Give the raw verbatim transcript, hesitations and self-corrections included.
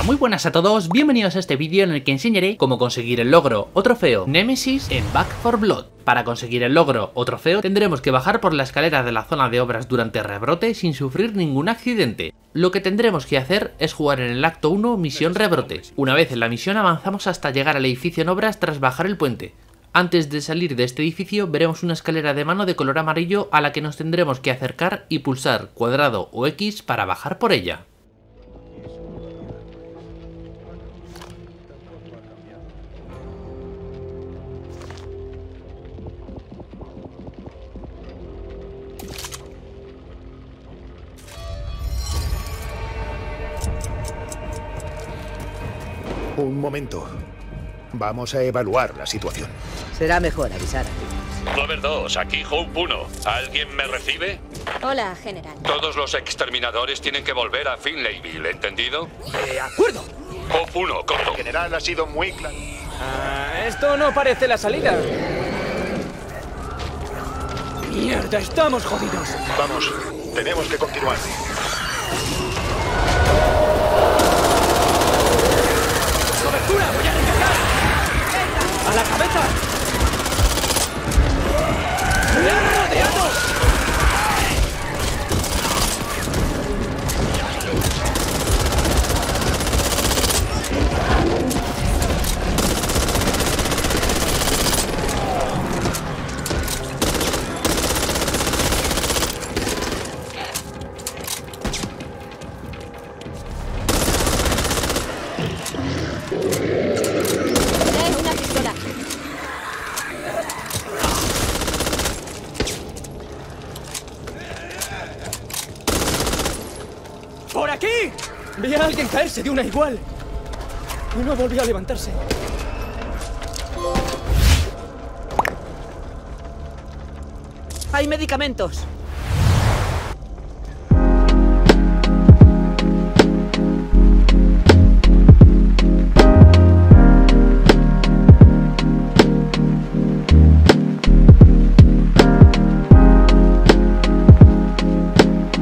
muy buenas a todos, bienvenidos a este vídeo en el que enseñaré cómo conseguir el logro o trofeo Nemesis en Back four Blood. Para conseguir el logro o trofeo tendremos que bajar por la escalera de la zona de obras durante rebrote sin sufrir ningún accidente. Lo que tendremos que hacer es jugar en el acto uno misión rebrote. Una vez en la misión avanzamos hasta llegar al edificio en obras tras bajar el puente. Antes de salir de este edificio veremos una escalera de mano de color amarillo a la que nos tendremos que acercar y pulsar cuadrado o X para bajar por ella. Un momento. Vamos a evaluar la situación. Será mejor avisar a ti. Clover dos, aquí Hope uno. ¿Alguien me recibe? Hola, general. Todos los exterminadores tienen que volver a Finlayville, ¿entendido? De acuerdo. Hope uno, corto. El general ha sido muy claro. Ah, esto no parece la salida. Mierda, estamos jodidos. Vamos, tenemos que continuar. ¡Cobertura! ¡Voy a recargar! ¡A la cabeza! ¡Me han rodeado! Eh, una pistola. ¡Por aquí! Vi a alguien caerse de una igual. Y no volvió a levantarse. ¡Hay medicamentos!